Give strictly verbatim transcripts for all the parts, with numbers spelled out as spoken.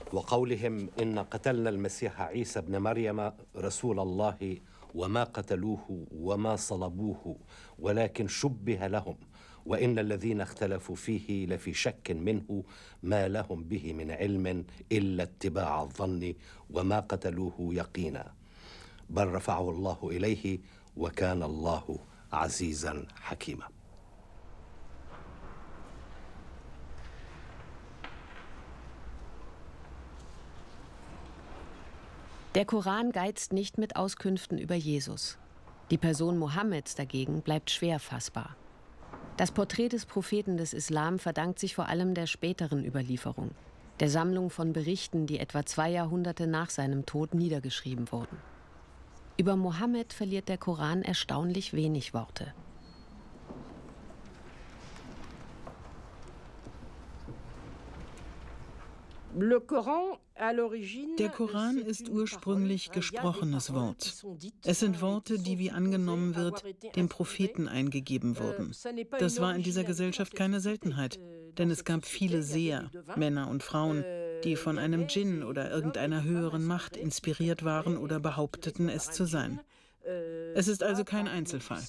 وقولهم إن قتلنا المسيح عيسى ابن مريم رسول الله وما قتلوه وما صلبوه ولكن شبه لهم وإن الذين اختلفوا فيه لفي شك منه ما لهم به من علم إلا اتباع الظن وما قتلوه يقينا بل رفعه الله إليه وكان الله عزيزا حكيما. Der Koran geizt nicht mit Auskünften über Jesus. Die Person Mohammeds dagegen bleibt schwer fassbar. Das Porträt des Propheten des Islam verdankt sich vor allem der späteren Überlieferung, der Sammlung von Berichten, die etwa zwei Jahrhunderte nach seinem Tod niedergeschrieben wurden. Über Mohammed verliert der Koran erstaunlich wenig Worte. Der Koran ist ursprünglich gesprochenes Wort. Es sind Worte, die, wie angenommen wird, dem Propheten eingegeben wurden. Das war in dieser Gesellschaft keine Seltenheit, denn es gab viele Seher, Männer und Frauen, die von einem Dschinn oder irgendeiner höheren Macht inspiriert waren oder behaupteten, es zu sein. Es ist also kein Einzelfall.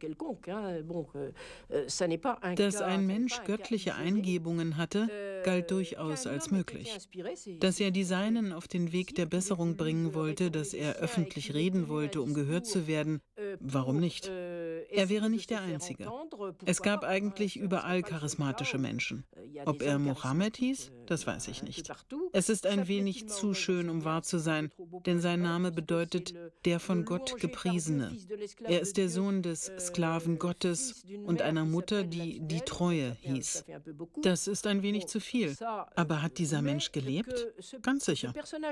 Dass ein Mensch göttliche Eingebungen hatte, galt durchaus als möglich. Dass er die Seinen auf den Weg der Besserung bringen wollte, dass er öffentlich reden wollte, um gehört zu werden, warum nicht? Er wäre nicht der Einzige. Es gab eigentlich überall charismatische Menschen. Ob er Mohammed hieß, das weiß ich nicht. Es ist ein wenig zu schön, um wahr zu sein, denn sein Name bedeutet der von Gott Gepriesene. Er ist der Sohn des Sklaven Gottes und einer Mutter, die die Treue hieß. Das ist ein wenig zu viel. Aber hat dieser Mensch gelebt? Ganz sicher.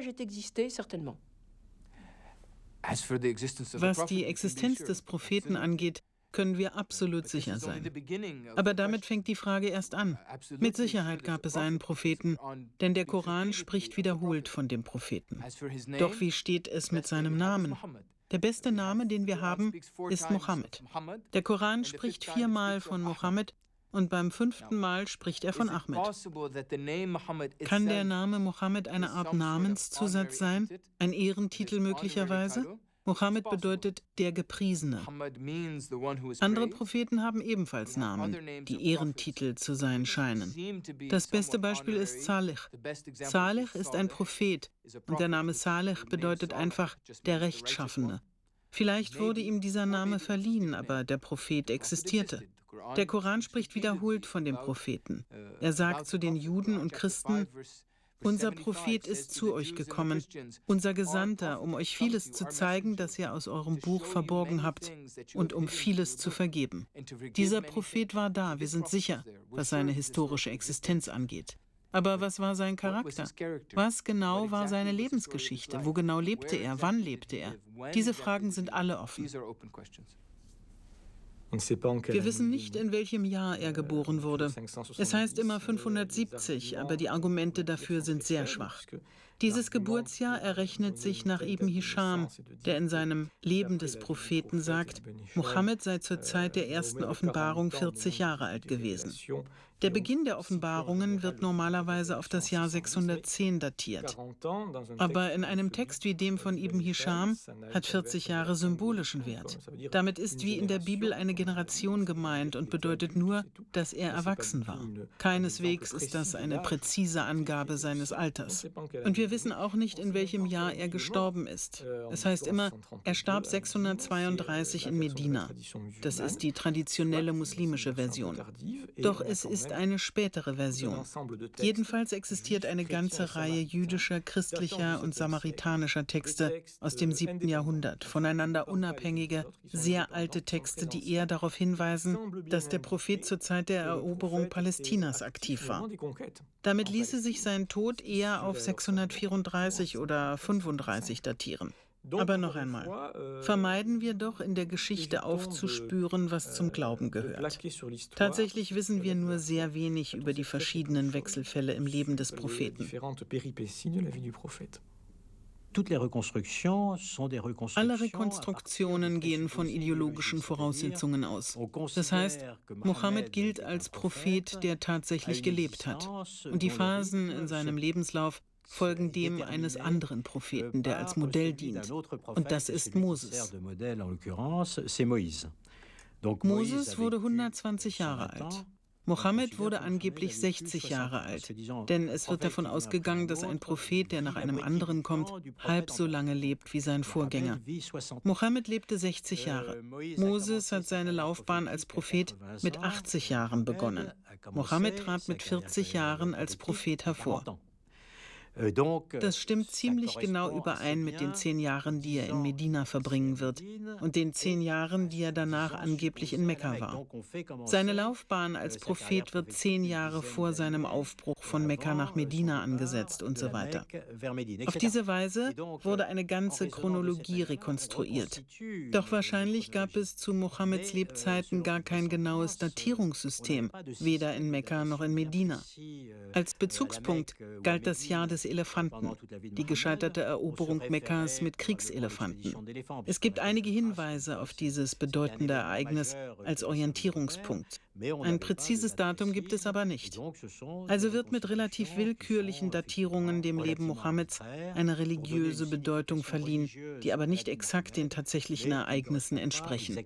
Was die Existenz des Propheten angeht, können wir absolut sicher sein. Aber damit fängt die Frage erst an. Mit Sicherheit gab es einen Propheten, denn der Koran spricht wiederholt von dem Propheten. Doch wie steht es mit seinem Namen? Der beste Name, den wir haben, ist Mohammed. Der Koran spricht viermal von Mohammed und beim fünften Mal spricht er von Ahmed. Kann der Name Mohammed eine Art Namenszusatz sein? Ein Ehrentitel möglicherweise? Mohammed bedeutet der Gepriesene. Andere Propheten haben ebenfalls Namen, die Ehrentitel zu sein scheinen. Das beste Beispiel ist Salih. Salih ist ein Prophet und der Name Salih bedeutet einfach der Rechtschaffene. Vielleicht wurde ihm dieser Name verliehen, aber der Prophet existierte. Der Koran spricht wiederholt von dem Propheten. Er sagt zu den Juden und Christen: Unser Prophet ist zu euch gekommen, unser Gesandter, um euch vieles zu zeigen, das ihr aus eurem Buch verborgen habt und um vieles zu vergeben. Dieser Prophet war da, wir sind sicher, was seine historische Existenz angeht. Aber was war sein Charakter? Was genau war seine Lebensgeschichte? Wo genau lebte er? Wann lebte er? Diese Fragen sind alle offen. Wir wissen nicht, in welchem Jahr er geboren wurde. Es heißt immer fünfhundertsiebzig, aber die Argumente dafür sind sehr schwach. Dieses Geburtsjahr errechnet sich nach Ibn Hisham, der in seinem Leben des Propheten sagt, Mohammed sei zur Zeit der ersten Offenbarung vierzig Jahre alt gewesen. Der Beginn der Offenbarungen wird normalerweise auf das Jahr sechshundertzehn datiert. Aber in einem Text wie dem von Ibn Hisham hat vierzig Jahre symbolischen Wert. Damit ist wie in der Bibel eine Generation gemeint und bedeutet nur, dass er erwachsen war. Keineswegs ist das eine präzise Angabe seines Alters. Und wir wissen auch nicht, in welchem Jahr er gestorben ist. Es heißt immer, er starb sechshundertzweiunddreißig in Medina. Das ist die traditionelle muslimische Version. Doch es ist eine spätere Version. Jedenfalls existiert eine ganze Reihe jüdischer, christlicher und samaritanischer Texte aus dem siebten Jahrhundert, voneinander unabhängige, sehr alte Texte, die eher darauf hinweisen, dass der Prophet zur Zeit der Eroberung Palästinas aktiv war. Damit ließe sich sein Tod eher auf sechshundertvierunddreißig oder fünfunddreißig datieren. Aber noch einmal, vermeiden wir doch, in der Geschichte aufzuspüren, was zum Glauben gehört. Tatsächlich wissen wir nur sehr wenig über die verschiedenen Wechselfälle im Leben des Propheten. Alle Rekonstruktionen gehen von ideologischen Voraussetzungen aus. Das heißt, Mohammed gilt als Prophet, der tatsächlich gelebt hat. Und die Phasen in seinem Lebenslauf folgen dem eines anderen Propheten, der als Modell dient. Und das ist Moses. Moses wurde hundertzwanzig Jahre alt. Mohammed wurde angeblich sechzig Jahre alt, denn es wird davon ausgegangen, dass ein Prophet, der nach einem anderen kommt, halb so lange lebt wie sein Vorgänger. Mohammed lebte sechzig Jahre. Moses hat seine Laufbahn als Prophet mit achtzig Jahren begonnen. Mohammed trat mit vierzig Jahren als Prophet hervor. Das stimmt ziemlich genau überein mit den zehn Jahren, die er in Medina verbringen wird und den zehn Jahren, die er danach angeblich in Mekka war. Seine Laufbahn als Prophet wird zehn Jahre vor seinem Aufbruch von Mekka nach Medina angesetzt und so weiter. Auf diese Weise wurde eine ganze Chronologie rekonstruiert. Doch wahrscheinlich gab es zu Mohammeds Lebzeiten gar kein genaues Datierungssystem, weder in Mekka noch in Medina. Als Bezugspunkt galt das Jahr des Elefanten, die gescheiterte Eroberung Mekkas mit Kriegselefanten. Es gibt einige Hinweise auf dieses bedeutende Ereignis als Orientierungspunkt. Ein präzises Datum gibt es aber nicht. Also wird mit relativ willkürlichen Datierungen dem Leben Mohammeds eine religiöse Bedeutung verliehen, die aber nicht exakt den tatsächlichen Ereignissen entsprechen.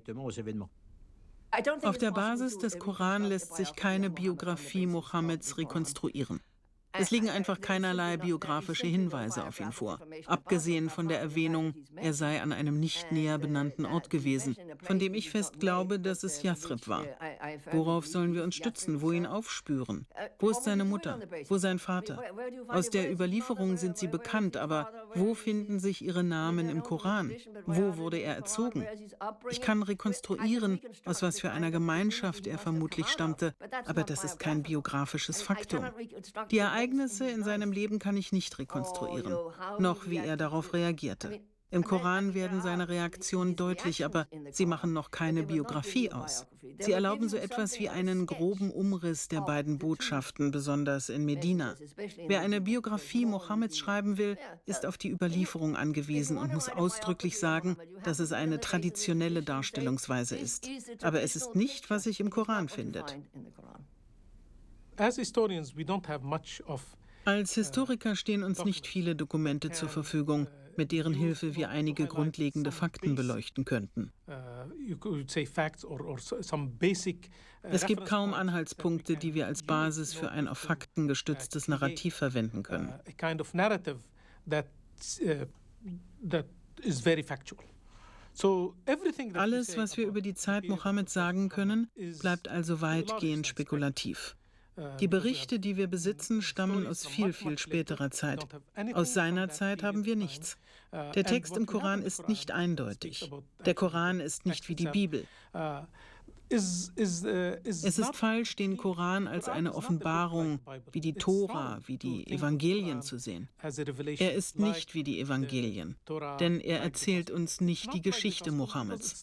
Auf der Basis des Koran lässt sich keine Biografie Mohammeds rekonstruieren. Es liegen einfach keinerlei biografische Hinweise auf ihn vor, abgesehen von der Erwähnung, er sei an einem nicht näher benannten Ort gewesen, von dem ich fest glaube, dass es Yathrib war. Worauf sollen wir uns stützen, wo ihn aufspüren? Wo ist seine Mutter? Wo sein Vater? Aus der Überlieferung sind sie bekannt, aber wo finden sich ihre Namen im Koran? Wo wurde er erzogen? Ich kann rekonstruieren, aus was für einer Gemeinschaft er vermutlich stammte, aber das ist kein biografisches Faktum. Die Ereignisse in seinem Leben kann ich nicht rekonstruieren, noch wie er darauf reagierte. Im Koran werden seine Reaktionen deutlich, aber sie machen noch keine Biografie aus. Sie erlauben so etwas wie einen groben Umriss der beiden Botschaften, besonders in Medina. Wer eine Biografie Mohammeds schreiben will, ist auf die Überlieferung angewiesen und muss ausdrücklich sagen, dass es eine traditionelle Darstellungsweise ist. Aber es ist nicht, was sich im Koran findet. Als Historiker stehen uns nicht viele Dokumente zur Verfügung, mit deren Hilfe wir einige grundlegende Fakten beleuchten könnten. Es gibt kaum Anhaltspunkte, die wir als Basis für ein auf Fakten gestütztes Narrativ verwenden können. Alles, was wir über die Zeit Mohammeds sagen können, bleibt also weitgehend spekulativ. Die Berichte, die wir besitzen, stammen aus viel, viel späterer Zeit. Aus seiner Zeit haben wir nichts. Der Text im Koran ist nicht eindeutig. Der Koran ist nicht wie die Bibel. Es ist falsch, den Koran als eine Offenbarung wie die Tora, wie die Evangelien zu sehen. Er ist nicht wie die Evangelien, denn er erzählt uns nicht die Geschichte Mohammeds.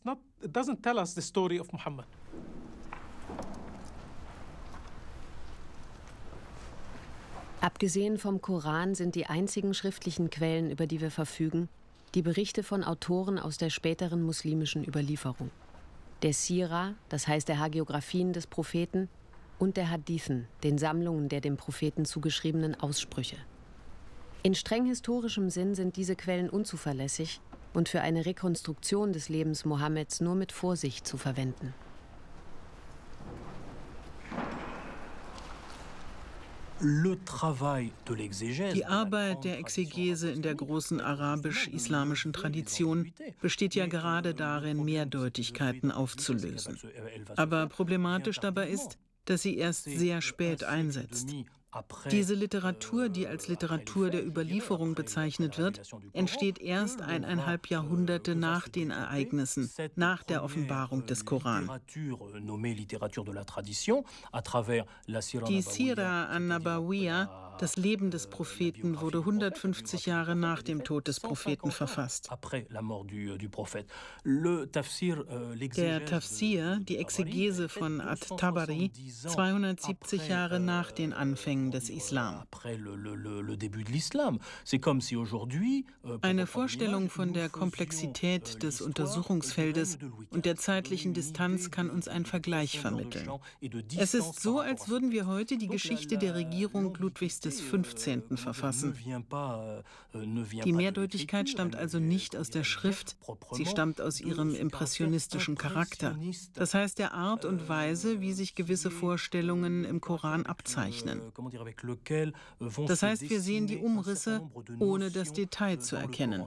Abgesehen vom Koran sind die einzigen schriftlichen Quellen, über die wir verfügen, die Berichte von Autoren aus der späteren muslimischen Überlieferung. Der Sira, das heißt der Hagiografien des Propheten, und der Hadithen, den Sammlungen der dem Propheten zugeschriebenen Aussprüche. In streng historischem Sinn sind diese Quellen unzuverlässig und für eine Rekonstruktion des Lebens Mohammeds nur mit Vorsicht zu verwenden. Die Arbeit der Exegese in der großen arabisch-islamischen Tradition besteht ja gerade darin, Mehrdeutigkeiten aufzulösen. Aber problematisch dabei ist, dass sie erst sehr spät einsetzt. Diese Literatur, die als Literatur der Überlieferung bezeichnet wird, entsteht erst eineinhalb Jahrhunderte nach den Ereignissen, nach der Offenbarung des Koran. Die Sira an-Nabawiyya, das Leben des Propheten, wurde hundertfünfzig Jahre nach dem Tod des Propheten verfasst. Der Tafsir, die Exegese von At-Tabari, zweihundertsiebzig Jahre nach den Anfängen des Islam. Eine Vorstellung von der Komplexität des Untersuchungsfeldes und der zeitlichen Distanz kann uns einen Vergleich vermitteln. Es ist so, als würden wir heute die Geschichte der Regierung Ludwigs des fünfzehnten verfassen. Die Mehrdeutigkeit stammt also nicht aus der Schrift, sie stammt aus ihrem impressionistischen Charakter. Das heißt der Art und Weise, wie sich gewisse Vorstellungen im Koran abzeichnen. Das heißt, wir sehen die Umrisse, ohne das Detail zu erkennen.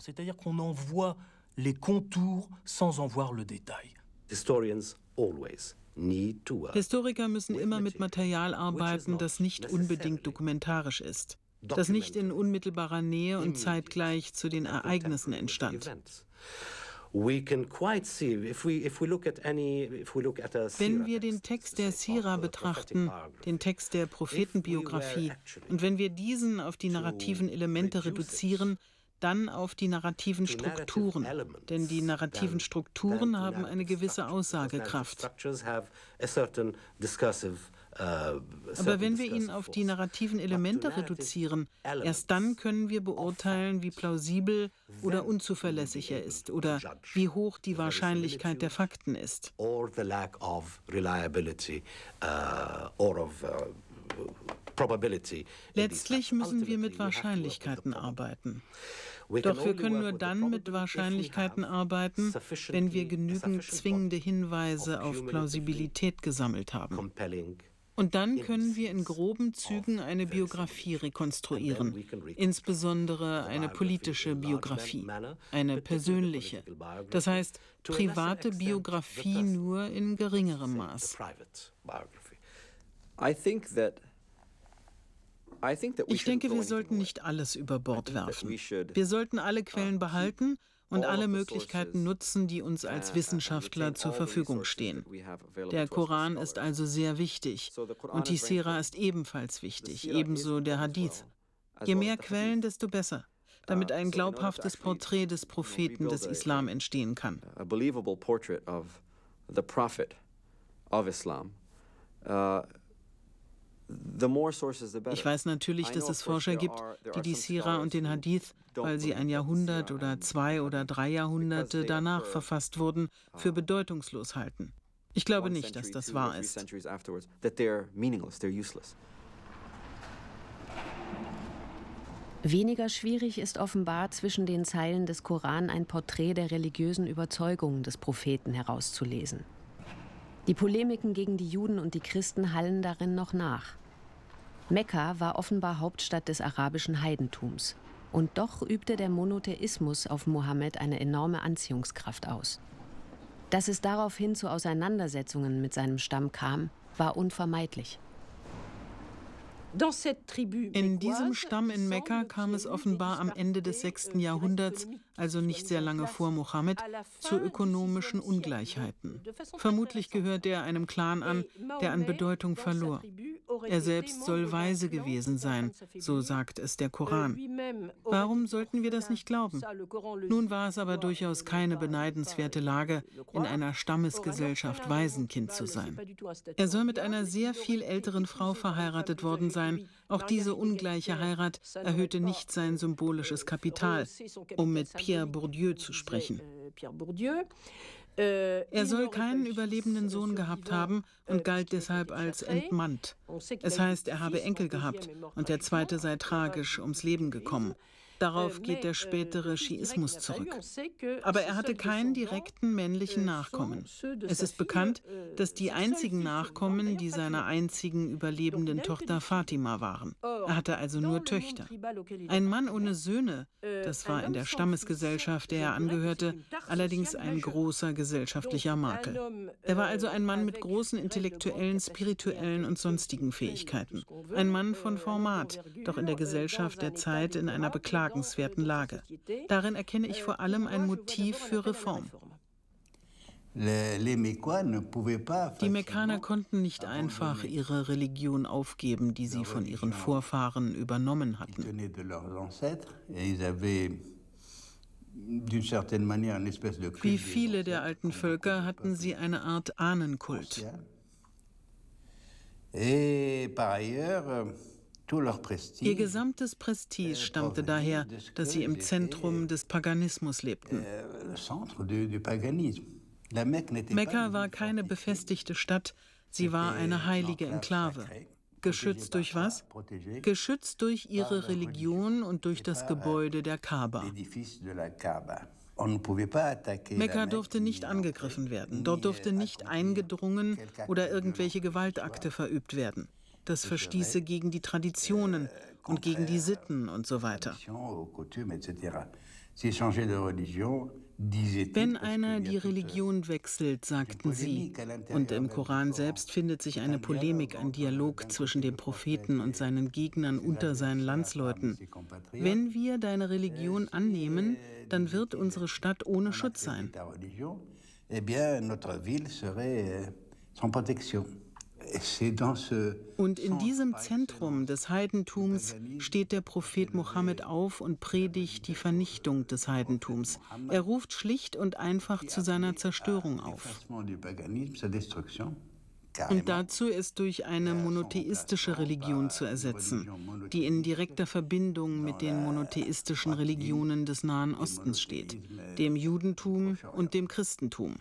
Historians always need to work. Historiker müssen immer mit Material arbeiten, das nicht unbedingt dokumentarisch ist, das nicht in unmittelbarer Nähe und zeitgleich zu den Ereignissen entstand. Wenn wir den Text der Sira betrachten, den Text der Prophetenbiografie, und wenn wir diesen auf die narrativen Elemente reduzieren, dann auf die narrativen Strukturen, denn die narrativen Strukturen haben eine gewisse Aussagekraft. Aber wenn wir ihn auf die narrativen Elemente reduzieren, erst dann können wir beurteilen, wie plausibel oder unzuverlässig er ist oder wie hoch die Wahrscheinlichkeit der Fakten ist. Letztlich müssen wir mit Wahrscheinlichkeiten arbeiten. Doch wir können nur dann mit Wahrscheinlichkeiten arbeiten, wenn wir genügend zwingende Hinweise auf Plausibilität gesammelt haben. Und dann können wir in groben Zügen eine Biografie rekonstruieren, insbesondere eine politische Biografie, eine persönliche, das heißt private Biografie nur in geringerem Maß. Ich denke, wir sollten nicht alles über Bord werfen. Wir sollten alle Quellen behalten und alle Möglichkeiten nutzen, die uns als Wissenschaftler zur Verfügung stehen. Der Koran ist also sehr wichtig und die Sira ist ebenfalls wichtig, ebenso der Hadith. Je mehr Quellen, desto besser, damit ein glaubhaftes Porträt des Propheten des Islam entstehen kann. Ich weiß natürlich, dass es Forscher gibt, die die Sira und den Hadith, weil sie ein Jahrhundert oder zwei oder drei Jahrhunderte danach verfasst wurden, für bedeutungslos halten. Ich glaube nicht, dass das wahr ist. Weniger schwierig ist offenbar, zwischen den Zeilen des Koran ein Porträt der religiösen Überzeugungen des Propheten herauszulesen. Die Polemiken gegen die Juden und die Christen hallen darin noch nach. Mekka war offenbar Hauptstadt des arabischen Heidentums. Und doch übte der Monotheismus auf Mohammed eine enorme Anziehungskraft aus. Dass es daraufhin zu Auseinandersetzungen mit seinem Stamm kam, war unvermeidlich. In diesem Stamm in Mekka kam es offenbar am Ende des sechsten Jahrhunderts, also nicht sehr lange vor Mohammed, zu ökonomischen Ungleichheiten. Vermutlich gehört er einem Clan an, der an Bedeutung verlor. Er selbst soll weise gewesen sein, so sagt es der Koran. Warum sollten wir das nicht glauben? Nun war es aber durchaus keine beneidenswerte Lage, in einer Stammesgesellschaft Waisenkind zu sein. Er soll mit einer sehr viel älteren Frau verheiratet worden sein. Auch diese ungleiche Heirat erhöhte nicht sein symbolisches Kapital, um mit Pierre Bourdieu zu sprechen. Er soll keinen überlebenden Sohn gehabt haben und galt deshalb als entmannt. Es heißt, er habe Enkel gehabt und der zweite sei tragisch ums Leben gekommen. Darauf geht der spätere Schiismus zurück. Aber er hatte keinen direkten männlichen Nachkommen. Es ist bekannt, dass die einzigen Nachkommen die seiner einzigen überlebenden Tochter Fatima waren. Er hatte also nur Töchter. Ein Mann ohne Söhne, das war in der Stammesgesellschaft, der er angehörte, allerdings ein großer gesellschaftlicher Makel. Er war also ein Mann mit großen intellektuellen, spirituellen und sonstigen Fähigkeiten. Ein Mann von Format, doch in der Gesellschaft der Zeit in einer beklagenswerten Lage. Darin erkenne ich vor allem ein Motiv für Reform. Die Mekkaner konnten nicht einfach ihre Religion aufgeben, die sie von ihren Vorfahren übernommen hatten. Wie viele der alten Völker hatten sie eine Art Ahnenkult. Ihr gesamtes Prestige stammte daher, dass sie im Zentrum des Paganismus lebten. Mekka war keine befestigte Stadt, sie war eine heilige Enklave. Geschützt durch was? Geschützt durch ihre Religion und durch das Gebäude der Kaaba. Mekka durfte nicht angegriffen werden, dort durfte nicht eingedrungen oder irgendwelche Gewaltakte verübt werden. Das verstieße gegen die Traditionen und gegen die Sitten und so weiter. Wenn einer die Religion wechselt, sagten sie, und im Koran selbst findet sich eine Polemik, ein Dialog zwischen dem Propheten und seinen Gegnern unter seinen Landsleuten. Wenn wir deine Religion annehmen, dann wird unsere Stadt ohne Schutz sein. Und in diesem Zentrum des Heidentums steht der Prophet Mohammed auf und predigt die Vernichtung des Heidentums. Er ruft schlicht und einfach zu seiner Zerstörung auf. Und dazu ist durch eine monotheistische Religion zu ersetzen, die in direkter Verbindung mit den monotheistischen Religionen des Nahen Ostens steht, dem Judentum und dem Christentum.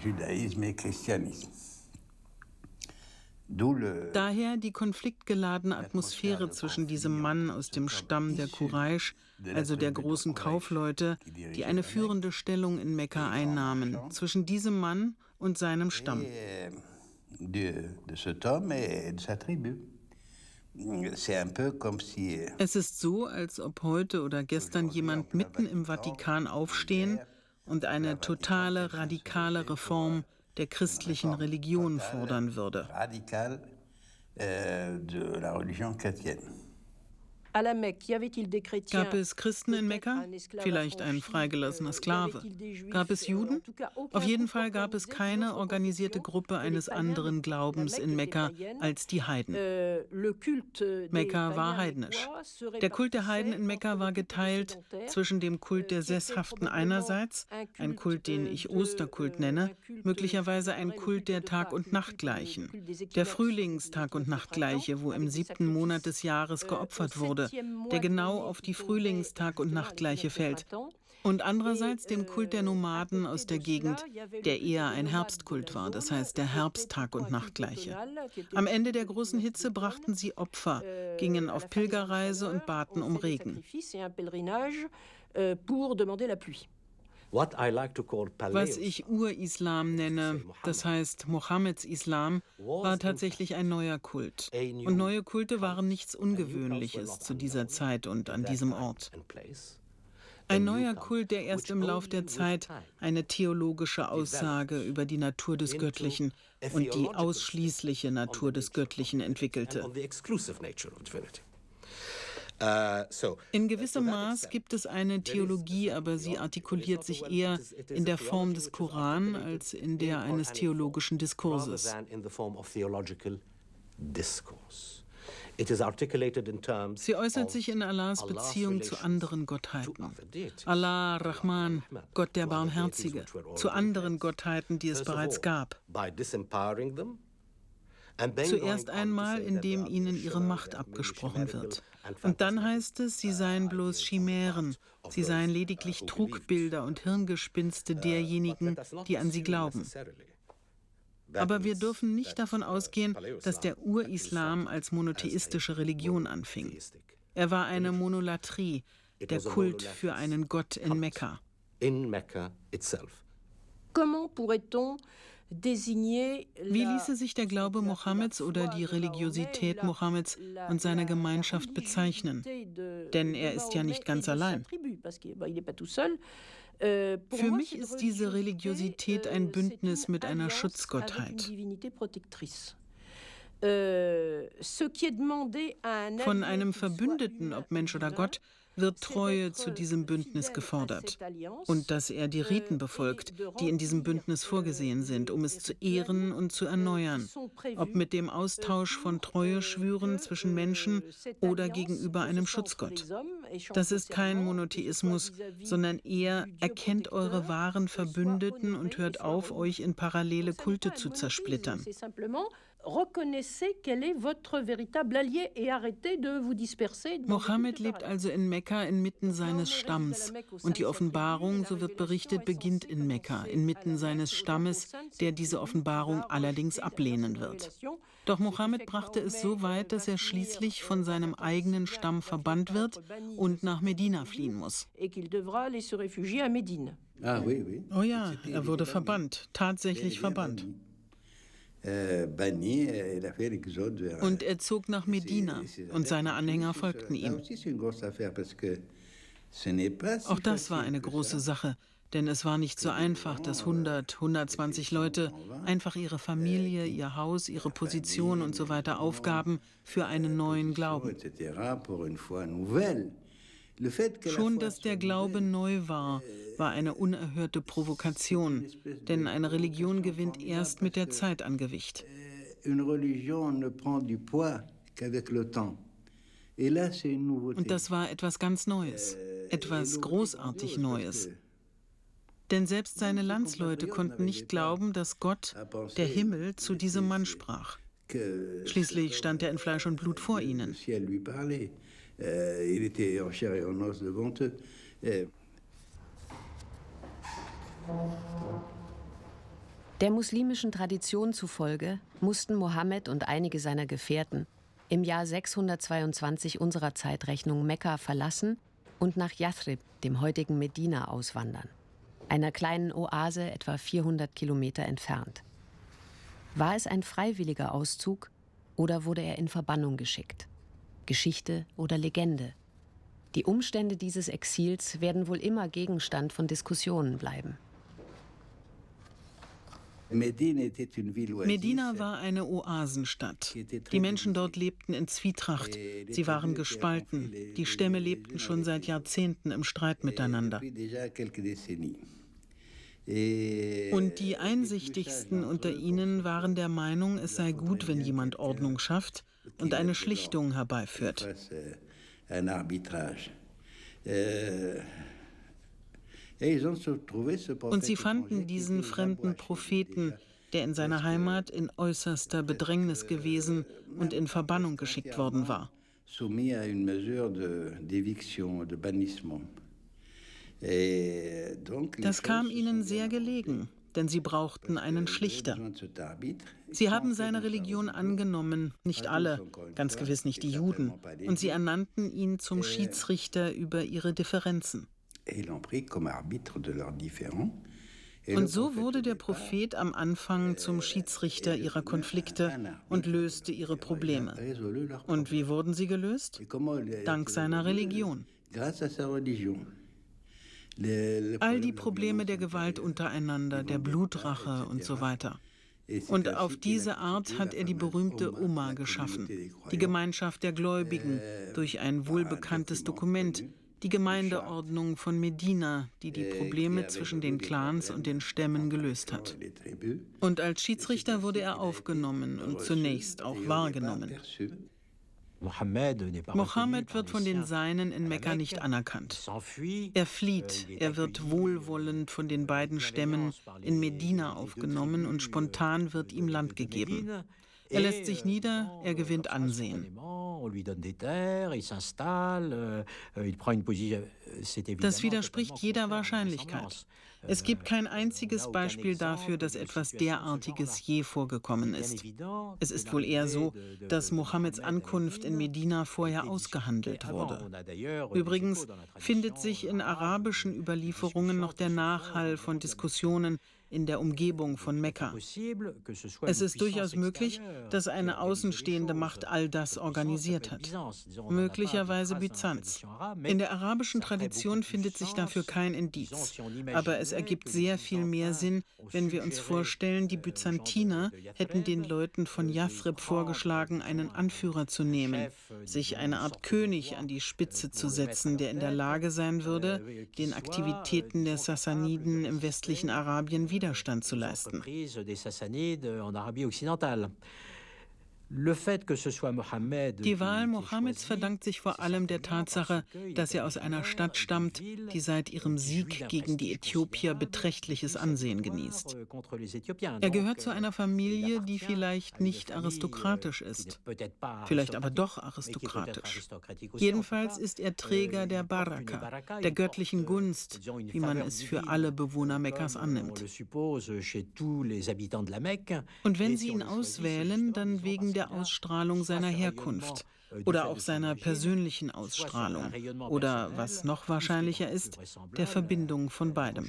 Daher die konfliktgeladene Atmosphäre zwischen diesem Mann aus dem Stamm der Quraysh, also der großen Kaufleute, die eine führende Stellung in Mekka einnahmen, zwischen diesem Mann und seinem Stamm. Es ist so, als ob heute oder gestern jemand mitten im Vatikan aufstehen und eine totale, radikale Reform der christlichen Religion fordern würde. Gab es Christen in Mekka? Vielleicht ein freigelassener Sklave. Gab es Juden? Auf jeden Fall gab es keine organisierte Gruppe eines anderen Glaubens in Mekka als die Heiden. Mekka war heidnisch. Der Kult der Heiden in Mekka war geteilt zwischen dem Kult der Sesshaften einerseits, ein Kult, den ich Osterkult nenne, möglicherweise ein Kult der Tag- und Nachtgleichen, der Frühlingstag- und Nachtgleiche, wo im siebten Monat des Jahres geopfert wurde, der genau auf die Frühlingstag- und Nachtgleiche fällt. Und andererseits dem Kult der Nomaden aus der Gegend, der eher ein Herbstkult war, das heißt der Herbsttag- und Nachtgleiche. Am Ende der großen Hitze brachten sie Opfer, gingen auf Pilgerreise und baten um Regen. Was ich Urislam nenne, das heißt Mohammeds Islam, war tatsächlich ein neuer Kult. Und neue Kulte waren nichts Ungewöhnliches zu dieser Zeit und an diesem Ort. Ein neuer Kult, der erst im Lauf der Zeit eine theologische Aussage über die Natur des Göttlichen und die ausschließliche Natur des Göttlichen entwickelte. In gewissem Maß gibt es eine Theologie, aber sie artikuliert sich eher in der Form des Koran als in der eines theologischen Diskurses. Sie äußert sich in Allahs Beziehung zu anderen Gottheiten. Allah, Rahman, Gott der Barmherzige, zu anderen Gottheiten, die es bereits gab. Zuerst einmal, indem ihnen ihre Macht abgesprochen wird. Und dann heißt es, sie seien bloß Chimären, sie seien lediglich Trugbilder und Hirngespinste derjenigen, die an sie glauben. Aber wir dürfen nicht davon ausgehen, dass der Urislam als monotheistische Religion anfing. Er war eine Monolatrie, der Kult für einen Gott in Mekka. Wie ließe sich der Glaube Mohammeds oder die Religiosität Mohammeds und seiner Gemeinschaft bezeichnen? Denn er ist ja nicht ganz allein. Für mich ist diese Religiosität ein Bündnis mit einer Schutzgottheit. Von einem Verbündeten, ob Mensch oder Gott, wird Treue zu diesem Bündnis gefordert und dass er die Riten befolgt, die in diesem Bündnis vorgesehen sind, um es zu ehren und zu erneuern, ob mit dem Austausch von Treueschwüren zwischen Menschen oder gegenüber einem Schutzgott. Das ist kein Monotheismus, sondern eher erkennt eure wahren Verbündeten und hört auf, euch in parallele Kulte zu zersplittern. Mohammed lebt also in Mekka inmitten seines Stamms. Und die Offenbarung, so wird berichtet, beginnt in Mekka, inmitten seines Stammes, der diese Offenbarung allerdings ablehnen wird. Doch Mohammed brachte es so weit, dass er schließlich von seinem eigenen Stamm verbannt wird und nach Medina fliehen muss. Oh ja, er wurde verbannt, tatsächlich verbannt. Und er zog nach Medina und seine Anhänger folgten ihm. Auch das war eine große Sache, denn es war nicht so einfach, dass hundert, hundertzwanzig Leute einfach ihre Familie, ihr Haus, ihre Position und so weiter aufgaben für einen neuen Glauben. Schon, dass der Glaube neu war, war eine unerhörte Provokation, denn eine Religion gewinnt erst mit der Zeit an Gewicht. Und das war etwas ganz Neues, etwas großartig Neues. Denn selbst seine Landsleute konnten nicht glauben, dass Gott, der Himmel, zu diesem Mann sprach. Schließlich stand er in Fleisch und Blut vor ihnen. Der muslimischen Tradition zufolge mussten Mohammed und einige seiner Gefährten im Jahr sechshundertzweiundzwanzig unserer Zeitrechnung Mekka verlassen und nach Yathrib, dem heutigen Medina, auswandern, einer kleinen Oase etwa vierhundert Kilometer entfernt. War es ein freiwilliger Auszug oder wurde er in Verbannung geschickt? Geschichte oder Legende? Die Umstände dieses Exils werden wohl immer Gegenstand von Diskussionen bleiben. Medina war eine Oasenstadt. Die Menschen dort lebten in Zwietracht. Sie waren gespalten. Die Stämme lebten schon seit Jahrzehnten im Streit miteinander. Und die Einsichtigsten unter ihnen waren der Meinung, es sei gut, wenn jemand Ordnung schafft und eine Schlichtung herbeiführt. Und sie fanden diesen fremden Propheten, der in seiner Heimat in äußerster Bedrängnis gewesen und in Verbannung geschickt worden war. Das kam ihnen sehr gelegen, denn sie brauchten einen Schlichter. Sie haben seine Religion angenommen, nicht alle, ganz gewiss nicht die Juden, und sie ernannten ihn zum Schiedsrichter über ihre Differenzen. Und so wurde der Prophet am Anfang zum Schiedsrichter ihrer Konflikte und löste ihre Probleme. Und wie wurden sie gelöst? Dank seiner Religion. All die Probleme der Gewalt untereinander, der Blutrache und so weiter. Und auf diese Art hat er die berühmte Umma geschaffen, die Gemeinschaft der Gläubigen, durch ein wohlbekanntes Dokument, die Gemeindeordnung von Medina, die die Probleme zwischen den Clans und den Stämmen gelöst hat. Und als Schiedsrichter wurde er aufgenommen und zunächst auch wahrgenommen. Mohammed wird von den Seinen in Mekka nicht anerkannt. Er flieht, er wird wohlwollend von den beiden Stämmen in Medina aufgenommen und spontan wird ihm Land gegeben. Er lässt sich nieder, er gewinnt Ansehen. Das widerspricht jeder Wahrscheinlichkeit. Es gibt kein einziges Beispiel dafür, dass etwas derartiges je vorgekommen ist. Es ist wohl eher so, dass Mohammeds Ankunft in Medina vorher ausgehandelt wurde. Übrigens findet sich in arabischen Überlieferungen noch der Nachhall von Diskussionen in der Umgebung von Mekka. Es ist durchaus möglich, dass eine außenstehende Macht all das organisiert hat. Möglicherweise Byzanz. In der arabischen Tradition findet sich dafür kein Indiz. Aber es ergibt sehr viel mehr Sinn, wenn wir uns vorstellen, die Byzantiner hätten den Leuten von Yathrib vorgeschlagen, einen Anführer zu nehmen, sich eine Art König an die Spitze zu setzen, der in der Lage sein würde, den Aktivitäten der Sassaniden im westlichen Arabien Widerstand zu leisten. Die Wahl Mohammeds verdankt sich vor allem der Tatsache, dass er aus einer Stadt stammt, die seit ihrem Sieg gegen die Äthiopier beträchtliches Ansehen genießt. Er gehört zu einer Familie, die vielleicht nicht aristokratisch ist, vielleicht aber doch aristokratisch. Jedenfalls ist er Träger der Baraka, der göttlichen Gunst, wie man es für alle Bewohner Mekkas annimmt. Und wenn sie ihn auswählen, dann wegen der Ausstrahlung seiner Herkunft oder auch seiner persönlichen Ausstrahlung oder, was noch wahrscheinlicher ist, der Verbindung von beidem.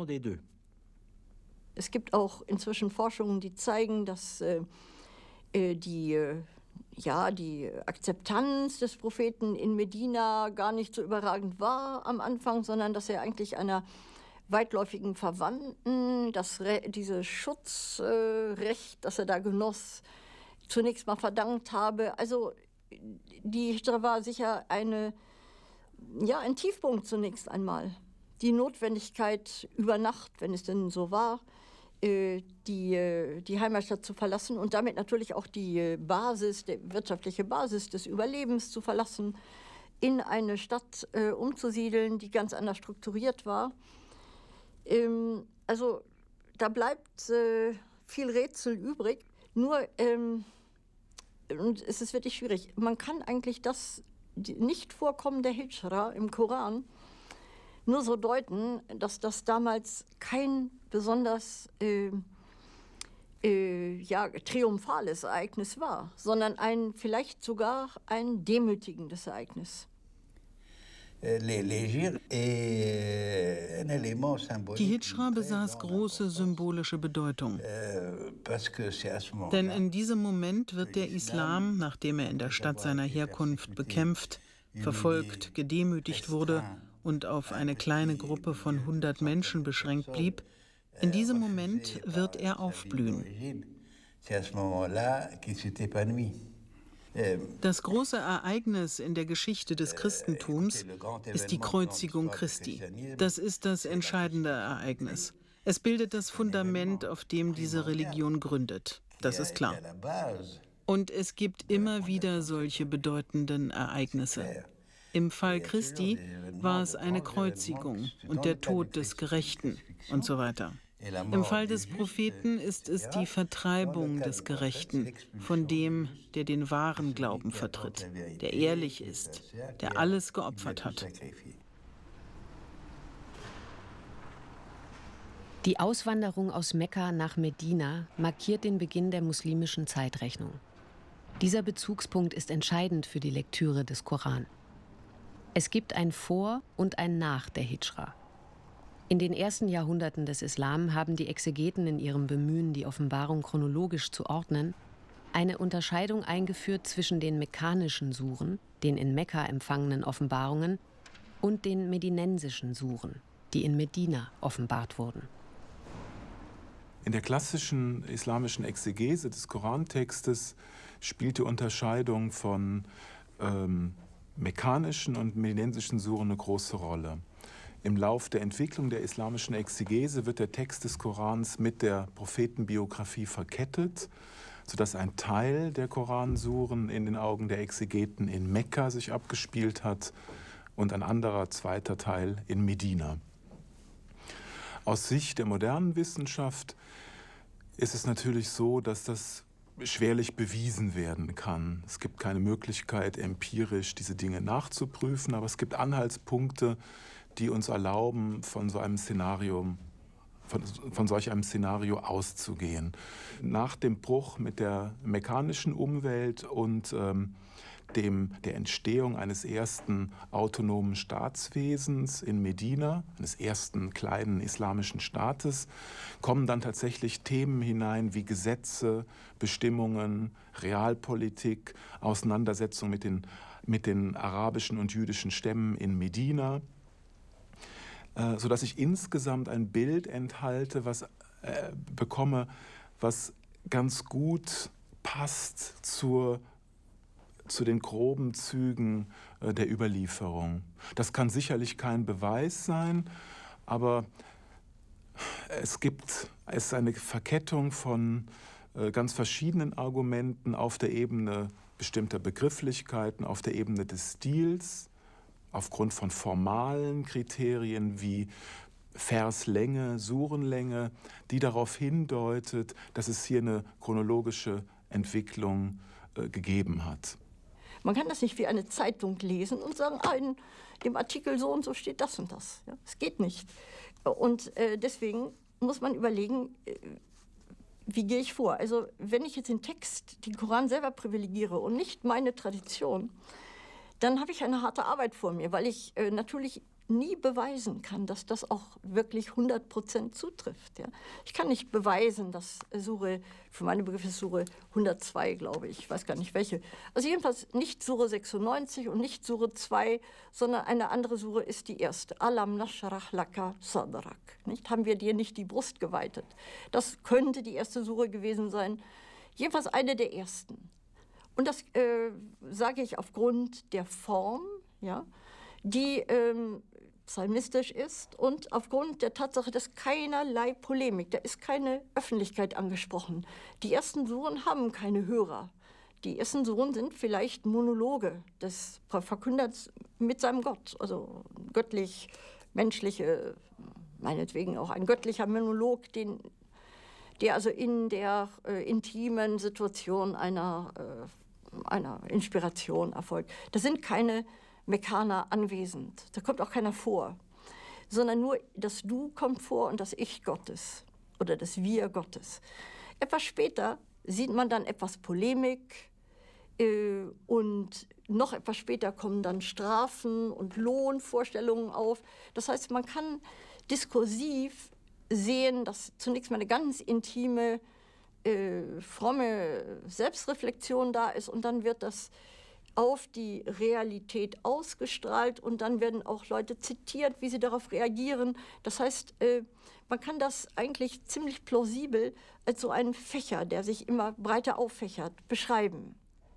Es gibt auch inzwischen Forschungen, die zeigen, dass äh, die, äh, ja, die Akzeptanz des Propheten in Medina gar nicht so überragend war am Anfang, sondern dass er eigentlich einer weitläufigen Verwandten das Re dieses Schutzrecht, äh, das er da genoss, zunächst mal verdankt habe. Also die Hijra war sicher eine, ja, ein Tiefpunkt zunächst einmal. Die Notwendigkeit über Nacht, wenn es denn so war, die, die Heimatstadt zu verlassen und damit natürlich auch die Basis, die wirtschaftliche Basis des Überlebens zu verlassen, in eine Stadt äh, umzusiedeln, die ganz anders strukturiert war. Ähm, also da bleibt äh, viel Rätsel übrig. Nur, ähm, und es ist wirklich schwierig, man kann eigentlich das Nicht-Vorkommen der Hijra im Koran nur so deuten, dass das damals kein besonders äh, äh, ja, triumphales Ereignis war, sondern ein, vielleicht sogar ein demütigendes Ereignis. Die Hijra besaß große symbolische Bedeutung. Denn in diesem Moment wird der Islam, nachdem er in der Stadt seiner Herkunft bekämpft, verfolgt, gedemütigt wurde und auf eine kleine Gruppe von hundert Menschen beschränkt blieb, in diesem Moment wird er aufblühen. Das große Ereignis in der Geschichte des Christentums ist die Kreuzigung Christi. Das ist das entscheidende Ereignis. Es bildet das Fundament, auf dem diese Religion gründet. Das ist klar. Und es gibt immer wieder solche bedeutenden Ereignisse. Im Fall Christi war es eine Kreuzigung und der Tod des Gerechten und so weiter. Im Fall des Propheten ist es die Vertreibung des Gerechten von dem, der den wahren Glauben vertritt, der ehrlich ist, der alles geopfert hat. Die Auswanderung aus Mekka nach Medina markiert den Beginn der muslimischen Zeitrechnung. Dieser Bezugspunkt ist entscheidend für die Lektüre des Koran. Es gibt ein Vor und ein Nach der Hijra. In den ersten Jahrhunderten des Islam haben die Exegeten in ihrem Bemühen, die Offenbarung chronologisch zu ordnen, eine Unterscheidung eingeführt zwischen den mekkanischen Suren, den in Mekka empfangenen Offenbarungen, und den medinensischen Suren, die in Medina offenbart wurden. In der klassischen islamischen Exegese des Korantextes spielt die Unterscheidung von ähm, mekkanischen und medinensischen Suren eine große Rolle. Im Lauf der Entwicklung der islamischen Exegese wird der Text des Korans mit der Prophetenbiografie verkettet, sodass ein Teil der Koransuren in den Augen der Exegeten in Mekka sich abgespielt hat und ein anderer zweiter Teil in Medina. Aus Sicht der modernen Wissenschaft ist es natürlich so, dass das schwerlich bewiesen werden kann. Es gibt keine Möglichkeit, empirisch diese Dinge nachzuprüfen, aber es gibt Anhaltspunkte, die uns erlauben, von so einem Szenario, von, von solch einem Szenario auszugehen. Nach dem Bruch mit der mekkanischen Umwelt und ähm, dem, der Entstehung eines ersten autonomen Staatswesens in Medina, eines ersten kleinen islamischen Staates, kommen dann tatsächlich Themen hinein wie Gesetze, Bestimmungen, Realpolitik, Auseinandersetzung mit den, mit den arabischen und jüdischen Stämmen in Medina, äh, sodass ich insgesamt ein Bild enthalte, was äh, bekomme, was ganz gut passt zur zu den groben Zügen äh, der Überlieferung. Das kann sicherlich kein Beweis sein, aber es gibt es ist eine Verkettung von äh, ganz verschiedenen Argumenten auf der Ebene bestimmter Begrifflichkeiten, auf der Ebene des Stils, aufgrund von formalen Kriterien wie Verslänge, Surenlänge, die darauf hindeutet, dass es hier eine chronologische Entwicklung äh, gegeben hat. Man kann das nicht wie eine Zeitung lesen und sagen, ah, in dem Artikel so und so steht das und das. Ja, es geht nicht. Und äh, deswegen muss man überlegen, äh, wie gehe ich vor? Also wenn ich jetzt den Text, den Koran selber privilegiere und nicht meine Tradition, dann habe ich eine harte Arbeit vor mir, weil ich äh, natürlich nie beweisen kann, dass das auch wirklich hundert Prozent zutrifft. Ja. Ich kann nicht beweisen, dass Sure, für meine Begriffe ist Sure hundertzwei, glaube ich, ich weiß gar nicht welche. Also jedenfalls nicht Sure sechsundneunzig und nicht Sure zwei, sondern eine andere Sure ist die erste. Alam nashrah laka sadrak. Nicht? Haben wir dir nicht die Brust geweitet? Das könnte die erste Sure gewesen sein. Jedenfalls eine der ersten. Und das äh, sage ich aufgrund der Form, ja, die ähm, psalmistisch ist und aufgrund der Tatsache, dass keinerlei Polemik, da ist keine Öffentlichkeit angesprochen. Die ersten Suren haben keine Hörer. Die ersten Suren sind vielleicht Monologe des Verkünders mit seinem Gott, also göttlich, menschliche, meinetwegen auch ein göttlicher Monolog, den, der also in der äh, intimen Situation einer, äh, einer Inspiration erfolgt. Das sind keine Mekkaner anwesend. Da kommt auch keiner vor, sondern nur das Du kommt vor und das Ich Gottes oder das Wir Gottes. Etwas später sieht man dann etwas Polemik äh, und noch etwas später kommen dann Strafen und Lohnvorstellungen auf. Das heißt, man kann diskursiv sehen, dass zunächst mal eine ganz intime, äh, fromme Selbstreflexion da ist und dann wird das auf die Realität ausgestrahlt und dann werden auch Leute zitiert, wie sie darauf reagieren. Das heißt, äh, man kann das eigentlich ziemlich plausibel als so einen Fächer, der sich immer breiter auffächert, beschreiben.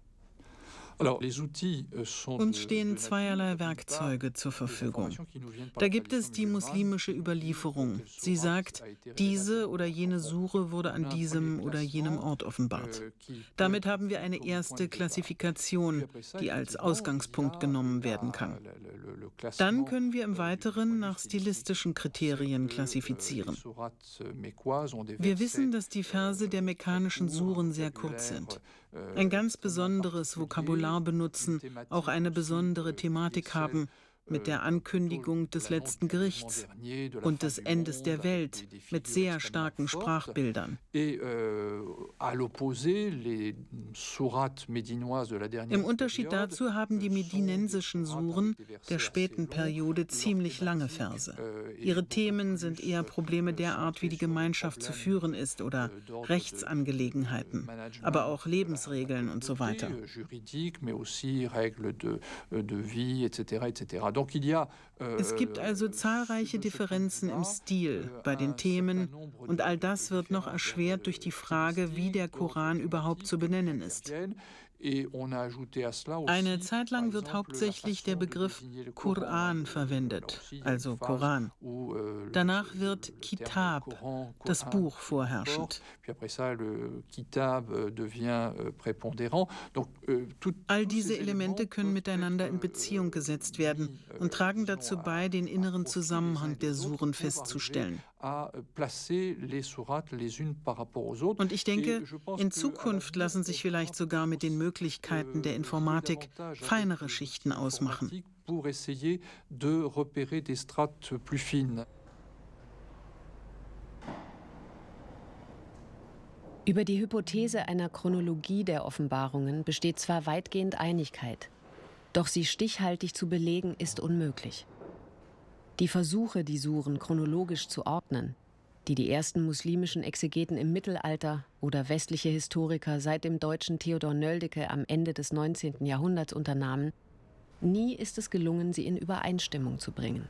Uns stehen zweierlei Werkzeuge zur Verfügung. Da gibt es die muslimische Überlieferung. Sie sagt, diese oder jene Sure wurde an diesem oder jenem Ort offenbart. Damit haben wir eine erste Klassifikation, die als Ausgangspunkt genommen werden kann. Dann können wir im Weiteren nach stilistischen Kriterien klassifizieren. Wir wissen, dass die Verse der mekkanischen Suren sehr kurz sind. Ein ganz besonderes Vokabular benutzen, auch eine besondere Thematik haben, mit der Ankündigung des letzten Gerichts und des Endes der Welt mit sehr starken Sprachbildern. Im Unterschied dazu haben die medinensischen Suren der späten Periode ziemlich lange Verse. Ihre Themen sind eher Probleme der Art, wie die Gemeinschaft zu führen ist oder Rechtsangelegenheiten, aber auch Lebensregeln und so weiter. Es gibt also zahlreiche Differenzen im Stil bei den Themen und all das wird noch erschwert durch die Frage, wie der Koran überhaupt zu benennen ist. Eine Zeit lang wird hauptsächlich der Begriff Koran verwendet, also Koran. Danach wird Kitab, das Buch, vorherrschend. All diese Elemente können miteinander in Beziehung gesetzt werden und tragen dazu bei, den inneren Zusammenhang der Suren festzustellen. Und ich denke, in Zukunft lassen sich vielleicht sogar mit den Möglichkeiten der Informatik feinere Schichten ausmachen. Über die Hypothese einer Chronologie der Offenbarungen besteht zwar weitgehend Einigkeit, doch sie stichhaltig zu belegen ist unmöglich. Die Versuche, die Suren chronologisch zu ordnen, die die ersten muslimischen Exegeten im Mittelalter oder westliche Historiker seit dem deutschen Theodor Nöldeke am Ende des neunzehnten Jahrhunderts unternahmen, nie ist es gelungen, sie in Übereinstimmung zu bringen.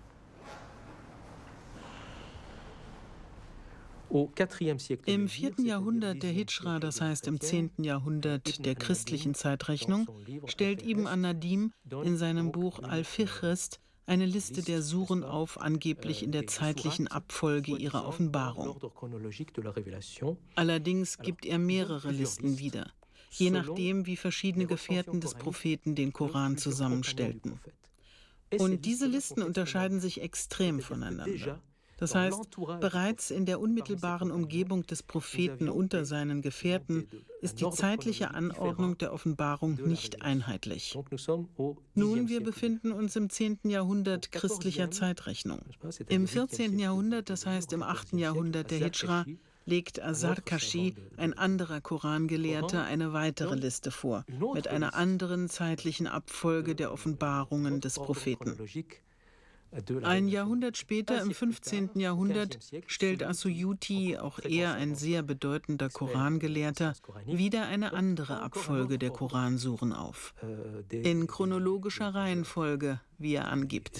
Im vierten Jahrhundert der Hidschra, das heißt im zehnten Jahrhundert der christlichen Zeitrechnung, stellt Ibn an-Nadim in seinem Buch Al-Fihrist eine Liste der Suren auf, angeblich in der zeitlichen Abfolge ihrer Offenbarung. Allerdings gibt er mehrere Listen wieder, je nachdem, wie verschiedene Gefährten des Propheten den Koran zusammenstellten. Und diese Listen unterscheiden sich extrem voneinander. Das heißt, bereits in der unmittelbaren Umgebung des Propheten unter seinen Gefährten ist die zeitliche Anordnung der Offenbarung nicht einheitlich. Nun, wir befinden uns im zehnten Jahrhundert christlicher Zeitrechnung. Im vierzehnten Jahrhundert, das heißt im achten Jahrhundert der Hidschra, legt Azarkashi, ein anderer Korangelehrter, eine weitere Liste vor, mit einer anderen zeitlichen Abfolge der Offenbarungen des Propheten. Ein Jahrhundert später, im fünfzehnten Jahrhundert, stellt As-Suyuti, auch er ein sehr bedeutender Korangelehrter, wieder eine andere Abfolge der Koransuren auf. In chronologischer Reihenfolge, wie er angibt.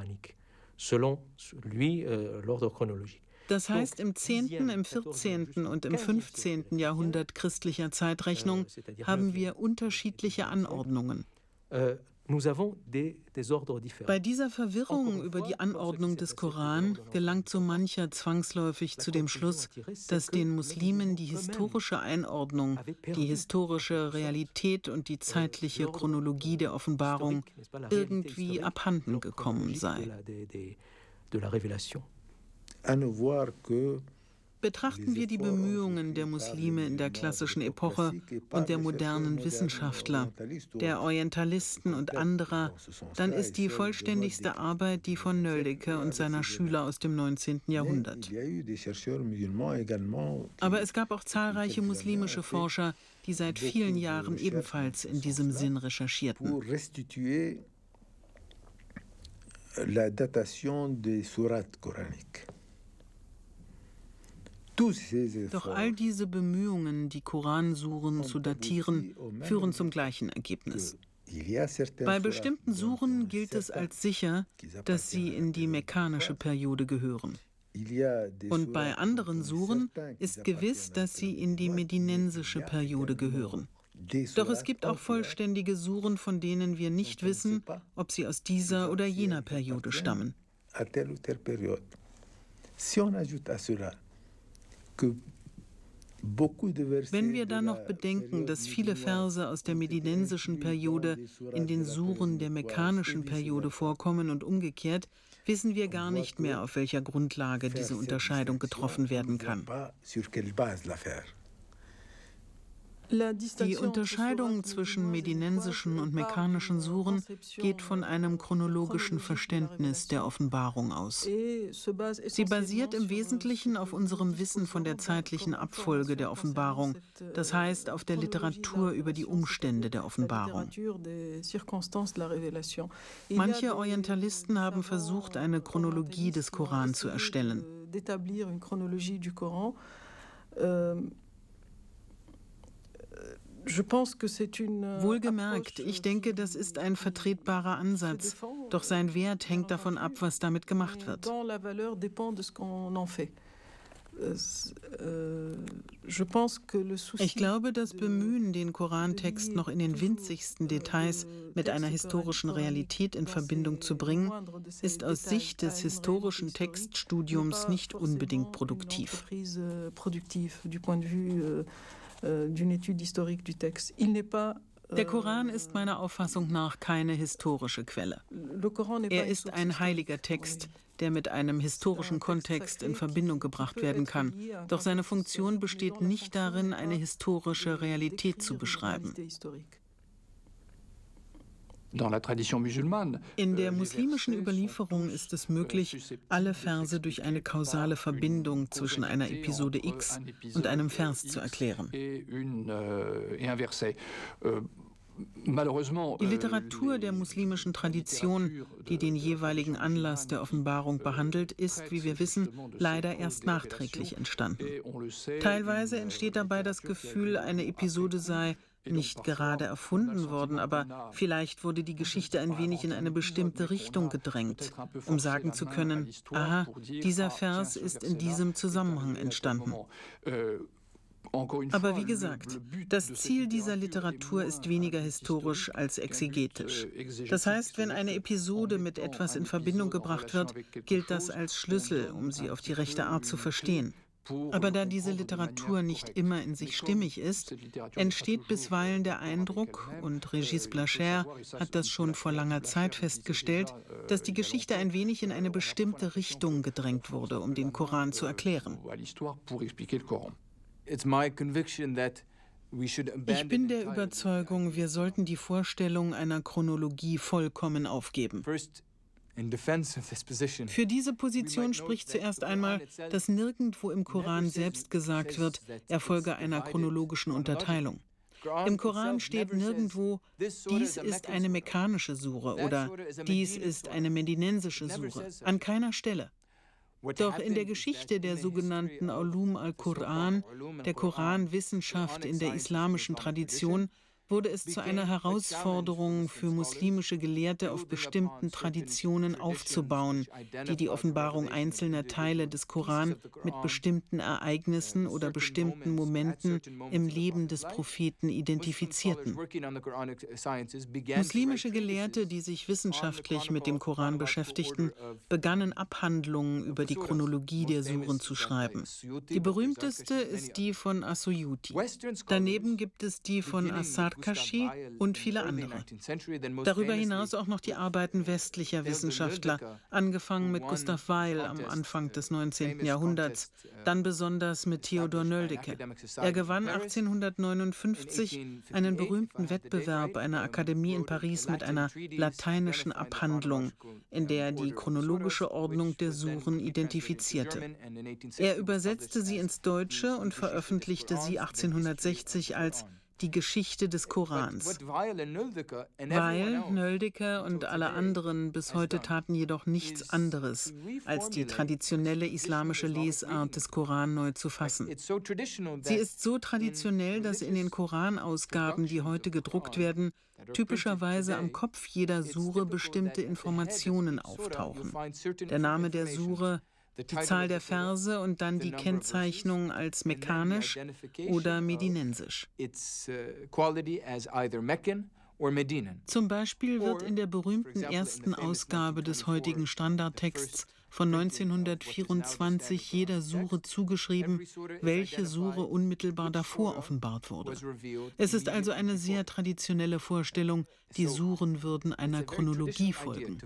Das heißt, im zehnten, im vierzehnten und im fünfzehnten Jahrhundert christlicher Zeitrechnung haben wir unterschiedliche Anordnungen. Bei dieser Verwirrung über die Anordnung des Koran gelangt so mancher zwangsläufig zu dem Schluss, dass den Muslimen die historische Einordnung, die historische Realität und die zeitliche Chronologie der Offenbarung irgendwie abhanden gekommen sei. Betrachten wir die Bemühungen der Muslime in der klassischen Epoche und der modernen Wissenschaftler, der Orientalisten und anderer, dann ist die vollständigste Arbeit die von Nöldeke und seiner Schüler aus dem neunzehnten Jahrhundert. Aber es gab auch zahlreiche muslimische Forscher, die seit vielen Jahren ebenfalls in diesem Sinn recherchierten. La datation des sourates coraniques. Doch all diese Bemühungen, die Koransuren zu datieren, führen zum gleichen Ergebnis. Bei bestimmten Suren gilt es als sicher, dass sie in die mekkanische Periode gehören. Und bei anderen Suren ist gewiss, dass sie in die medinensische Periode gehören. Doch es gibt auch vollständige Suren, von denen wir nicht wissen, ob sie aus dieser oder jener Periode stammen. Wenn wir dann noch bedenken, dass viele Verse aus der medinensischen Periode in den Suren der mekkanischen Periode vorkommen und umgekehrt, wissen wir gar nicht mehr, auf welcher Grundlage diese Unterscheidung getroffen werden kann. Die Unterscheidung zwischen medinensischen und mekkanischen Suren geht von einem chronologischen Verständnis der Offenbarung aus. Sie basiert im Wesentlichen auf unserem Wissen von der zeitlichen Abfolge der Offenbarung, das heißt auf der Literatur über die Umstände der Offenbarung. Manche Orientalisten haben versucht, eine Chronologie des Koran zu erstellen. Wohlgemerkt, ich denke, das ist ein vertretbarer Ansatz, doch sein Wert hängt davon ab, was damit gemacht wird. Ich glaube, das Bemühen, den Korantext noch in den winzigsten Details mit einer historischen Realität in Verbindung zu bringen, ist aus Sicht des historischen Textstudiums nicht unbedingt produktiv. Der Koran ist meiner Auffassung nach keine historische Quelle. Er ist ein heiliger Text, der mit einem historischen Kontext in Verbindung gebracht werden kann. Doch seine Funktion besteht nicht darin, eine historische Realität zu beschreiben. In der muslimischen Überlieferung ist es möglich, alle Verse durch eine kausale Verbindung zwischen einer Episode X und einem Vers zu erklären. Die Literatur der muslimischen Tradition, die den jeweiligen Anlass der Offenbarung behandelt, ist, wie wir wissen, leider erst nachträglich entstanden. Teilweise entsteht dabei das Gefühl, eine Episode sei nicht gerade erfunden worden, aber vielleicht wurde die Geschichte ein wenig in eine bestimmte Richtung gedrängt, um sagen zu können, aha, dieser Vers ist in diesem Zusammenhang entstanden. Aber wie gesagt, das Ziel dieser Literatur ist weniger historisch als exegetisch. Das heißt, wenn eine Episode mit etwas in Verbindung gebracht wird, gilt das als Schlüssel, um sie auf die rechte Art zu verstehen. Aber da diese Literatur nicht immer in sich stimmig ist, entsteht bisweilen der Eindruck, und Régis Blachère hat das schon vor langer Zeit festgestellt, dass die Geschichte ein wenig in eine bestimmte Richtung gedrängt wurde, um den Koran zu erklären. Ich bin der Überzeugung, wir sollten die Vorstellung einer Chronologie vollkommen aufgeben. Für diese Position spricht zuerst einmal, dass nirgendwo im Koran selbst gesagt wird, er folge einer chronologischen Unterteilung. Im Koran steht nirgendwo, dies ist eine mekkanische Sure oder dies ist eine medinensische Sure. An keiner Stelle. Doch in der Geschichte der sogenannten Ulum al-Quran, der Koranwissenschaft in der islamischen Tradition, wurde es zu einer Herausforderung für muslimische Gelehrte, auf bestimmten Traditionen aufzubauen, die die Offenbarung einzelner Teile des Koran mit bestimmten Ereignissen oder bestimmten Momenten im Leben des Propheten identifizierten. Muslimische Gelehrte, die sich wissenschaftlich mit dem Koran beschäftigten, begannen Abhandlungen über die Chronologie der Suren zu schreiben. Die berühmteste ist die von As-Suyuti. Daneben gibt es die von As-Sarkashi und viele andere. Darüber hinaus auch noch die Arbeiten westlicher Wissenschaftler, angefangen mit Gustav Weil am Anfang des neunzehnten Jahrhunderts, dann besonders mit Theodor Nöldeke. Er gewann achtzehnhundertneunundfünfzig einen berühmten Wettbewerb einer Akademie in Paris mit einer lateinischen Abhandlung, in der er die chronologische Ordnung der Suren identifizierte. Er übersetzte sie ins Deutsche und veröffentlichte sie achtzehnhundertsechzig als Die Geschichte des Korans. Weil, Nöldeke und alle anderen bis heute taten jedoch nichts anderes, als die traditionelle islamische Lesart des Koran neu zu fassen. Sie ist so traditionell, dass in den Koranausgaben, die heute gedruckt werden, typischerweise am Kopf jeder Sure bestimmte Informationen auftauchen. Der Name der Sure, die Zahl der Verse und dann die Kennzeichnung als mekkanisch oder medinensisch. Zum Beispiel wird in der berühmten ersten Ausgabe des heutigen Standardtexts von neunzehnhundertvierundzwanzig jeder Sure zugeschrieben, welche Sure unmittelbar davor offenbart wurde. Es ist also eine sehr traditionelle Vorstellung, die Suren würden einer Chronologie folgen.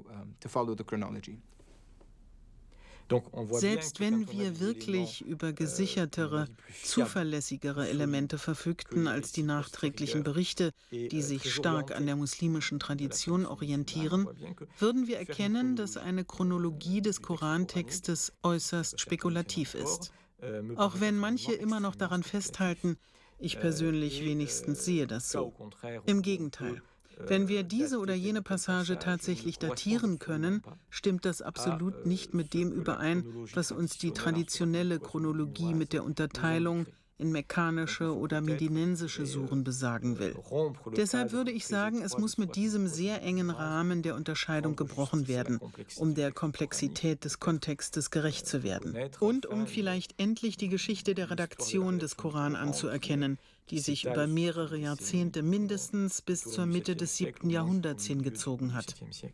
Selbst wenn wir wirklich über gesichertere, zuverlässigere Elemente verfügten als die nachträglichen Berichte, die sich stark an der muslimischen Tradition orientieren, würden wir erkennen, dass eine Chronologie des Korantextes äußerst spekulativ ist. Auch wenn manche immer noch daran festhalten, ich persönlich wenigstens sehe das so. Im Gegenteil. Wenn wir diese oder jene Passage tatsächlich datieren können, stimmt das absolut nicht mit dem überein, was uns die traditionelle Chronologie mit der Unterteilung in mekkanische oder medinensische Suren besagen will. Deshalb würde ich sagen, es muss mit diesem sehr engen Rahmen der Unterscheidung gebrochen werden, um der Komplexität des Kontextes gerecht zu werden. Und um vielleicht endlich die Geschichte der Redaktion des Koran anzuerkennen, die sich über mehrere Jahrzehnte mindestens bis zur Mitte des siebten Jahrhunderts hingezogen hat.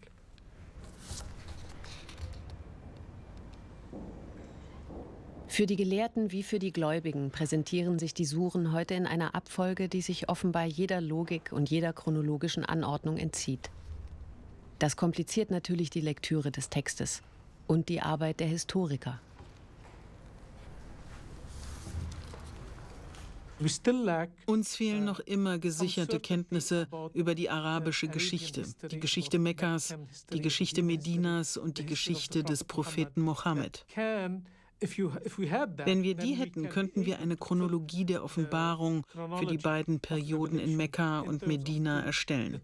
Für die Gelehrten wie für die Gläubigen präsentieren sich die Suren heute in einer Abfolge, die sich offenbar jeder Logik und jeder chronologischen Anordnung entzieht. Das kompliziert natürlich die Lektüre des Textes und die Arbeit der Historiker. Uns fehlen noch immer gesicherte Kenntnisse über die arabische Geschichte, die Geschichte Mekkas, die Geschichte Medinas und die Geschichte des Propheten Mohammed. Wenn wir die hätten, könnten wir eine Chronologie der Offenbarung für die beiden Perioden in Mekka und Medina erstellen.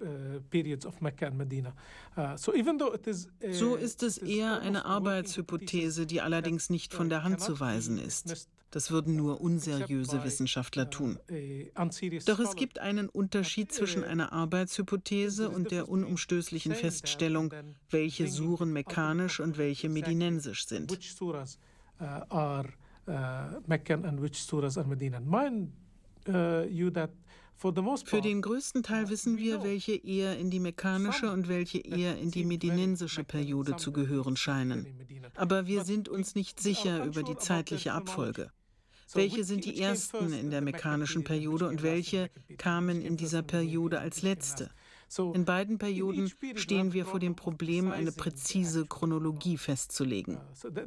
So ist es eher eine Arbeitshypothese, die allerdings nicht von der Hand zu weisen ist. Das würden nur unseriöse Wissenschaftler tun. Doch es gibt einen Unterschied zwischen einer Arbeitshypothese und der unumstößlichen Feststellung, welche Suren mekkanisch und welche medinensisch sind. uh, Meccan and which surahs are Medinan. Mind uh, you that Für den größten Teil wissen wir, welche eher in die mekkanische und welche eher in die medinensische Periode zu gehören scheinen. Aber wir sind uns nicht sicher über die zeitliche Abfolge. Welche sind die ersten in der mekkanischen Periode und welche kamen in dieser Periode als letzte? In beiden Perioden stehen wir vor dem Problem, eine präzise Chronologie festzulegen.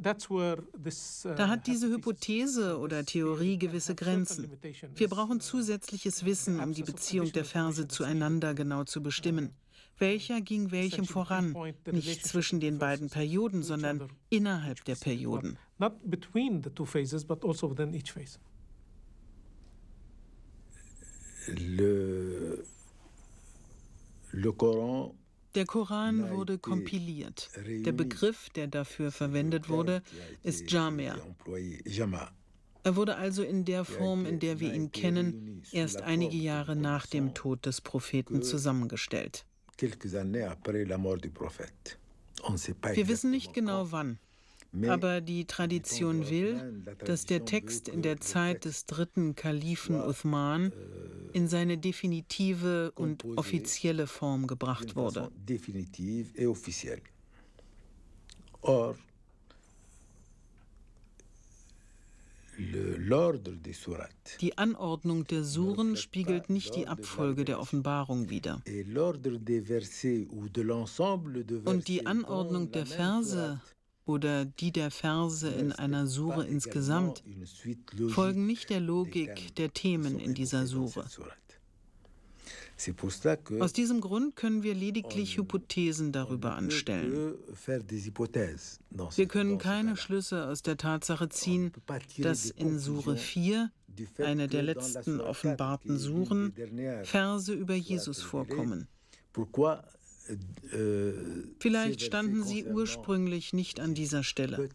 Da hat diese Hypothese oder Theorie gewisse Grenzen. Wir brauchen zusätzliches Wissen, um die Beziehung der Verse zueinander genau zu bestimmen. Welcher ging welchem voran? Nicht zwischen den beiden Perioden, sondern innerhalb der Perioden. Not between the two phases, but also within each phase. Le, le Koran Der Koran wurde kompiliert. Der Begriff, der dafür verwendet wurde, ist Jamia. Er wurde also in der Form, in der wir ihn kennen, erst einige Jahre nach dem Tod des Propheten zusammengestellt. Wir wissen nicht genau wann. Aber die Tradition will, dass der Text in der Zeit des dritten Kalifen Uthman in seine definitive und offizielle Form gebracht wurde. Die Anordnung der Suren spiegelt nicht die Abfolge der Offenbarung wider. Und die Anordnung der Verse oder die der Verse in einer Sure insgesamt folgen nicht der Logik der Themen in dieser Sure. Aus diesem Grund können wir lediglich Hypothesen darüber anstellen. Wir können keine Schlüsse aus der Tatsache ziehen, dass in Sure vier, eine der letzten offenbarten Suren, Verse über Jesus vorkommen. Vielleicht standen sie ursprünglich nicht an dieser Stelle.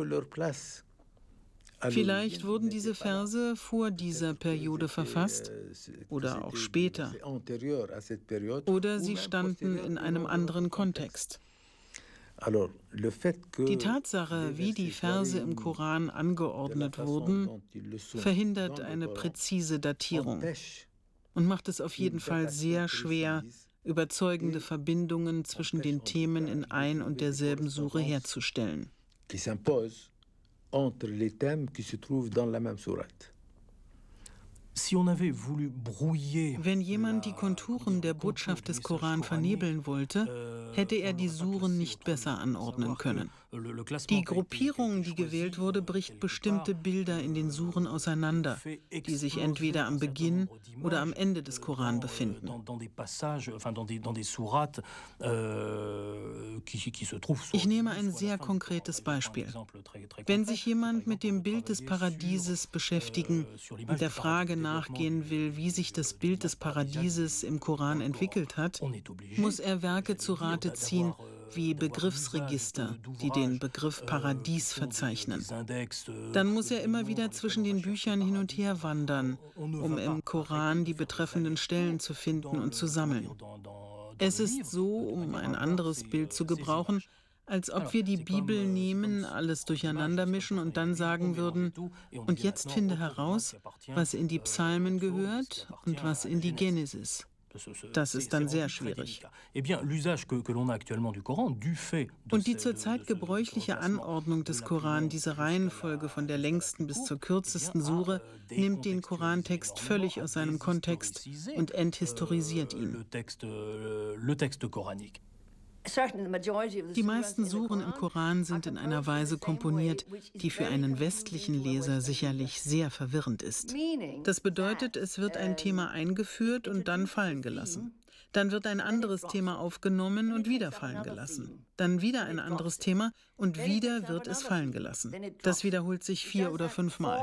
Vielleicht wurden diese Verse vor dieser Periode verfasst oder auch später. Oder sie standen in einem anderen Kontext. Die Tatsache, wie die Verse im Koran angeordnet wurden, verhindert eine präzise Datierung und macht es auf jeden Fall sehr schwer, überzeugende Verbindungen zwischen den Themen in ein und derselben Sure herzustellen. Entre les thèmes qui se trouvent dans la même sourate. Wenn jemand die Konturen der Botschaft des Koran vernebeln wollte, hätte er die Suren nicht besser anordnen können. Die Gruppierung, die gewählt wurde, bricht bestimmte Bilder in den Suren auseinander, die sich entweder am Beginn oder am Ende des Koran befinden. Ich nehme ein sehr konkretes Beispiel. Wenn sich jemand mit dem Bild des Paradieses beschäftigen und der Frage nachgehen will, wie sich das Bild des Paradieses im Koran entwickelt hat, muss er Werke zu Rate ziehen, wie Begriffsregister, die den Begriff Paradies verzeichnen. Dann muss er immer wieder zwischen den Büchern hin und her wandern, um im Koran die betreffenden Stellen zu finden und zu sammeln. Es ist so, um ein anderes Bild zu gebrauchen, als ob wir die Bibel nehmen, alles durcheinander mischen und dann sagen würden, und jetzt finde heraus, was in die Psalmen gehört und was in die Genesis. Das ist dann sehr schwierig. Und die zurzeit gebräuchliche Anordnung des Koran, diese Reihenfolge von der längsten bis zur kürzesten Sure, nimmt den Korantext völlig aus seinem Kontext und enthistorisiert ihn. Die meisten Suren im Koran sind in einer Weise komponiert, die für einen westlichen Leser sicherlich sehr verwirrend ist. Das bedeutet, es wird ein Thema eingeführt und dann fallen gelassen. Dann wird ein anderes Thema aufgenommen und wieder fallen gelassen. Dann wieder ein anderes Thema und wieder wird es fallen gelassen. Das wiederholt sich vier oder fünfmal.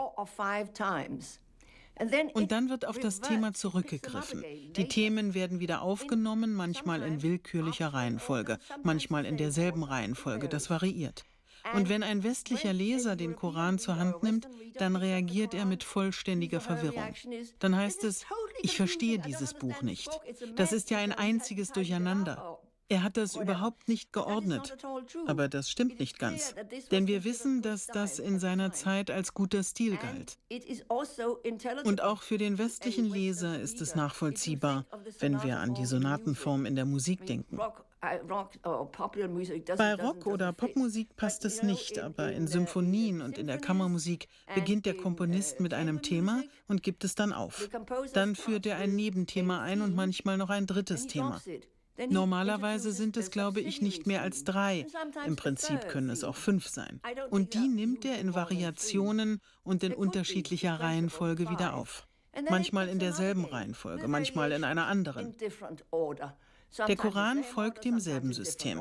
Und dann wird auf das Thema zurückgegriffen. Die Themen werden wieder aufgenommen, manchmal in willkürlicher Reihenfolge, manchmal in derselben Reihenfolge, das variiert. Und wenn ein westlicher Leser den Koran zur Hand nimmt, dann reagiert er mit vollständiger Verwirrung. Dann heißt es, ich verstehe dieses Buch nicht. Das ist ja ein einziges Durcheinander. Er hat das überhaupt nicht geordnet. Aber das stimmt nicht ganz. Denn wir wissen, dass das in seiner Zeit als guter Stil galt. Und auch für den westlichen Leser ist es nachvollziehbar, wenn wir an die Sonatenform in der Musik denken. Bei Rock- oder Popmusik passt es nicht, aber in Symphonien und in der Kammermusik beginnt der Komponist mit einem Thema und gibt es dann auf. Dann führt er ein Nebenthema ein und manchmal noch ein drittes Thema. Normalerweise sind es, glaube ich, nicht mehr als drei. Im Prinzip können es auch fünf sein. Und die nimmt er in Variationen und in unterschiedlicher Reihenfolge wieder auf. Manchmal in derselben Reihenfolge, manchmal in einer anderen. Der Koran folgt demselben System.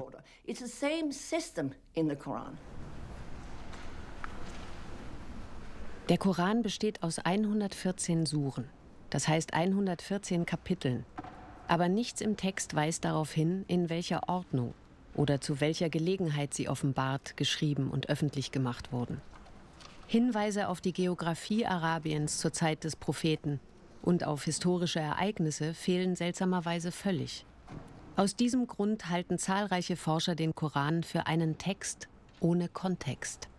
Der Koran besteht aus hundertvierzehn Suren, das heißt hundertvierzehn Kapiteln. Aber nichts im Text weist darauf hin, in welcher Ordnung oder zu welcher Gelegenheit sie offenbart, geschrieben und öffentlich gemacht wurden. Hinweise auf die Geografie Arabiens zur Zeit des Propheten und auf historische Ereignisse fehlen seltsamerweise völlig. Aus diesem Grund halten zahlreiche Forscher den Koran für einen Text ohne Kontext.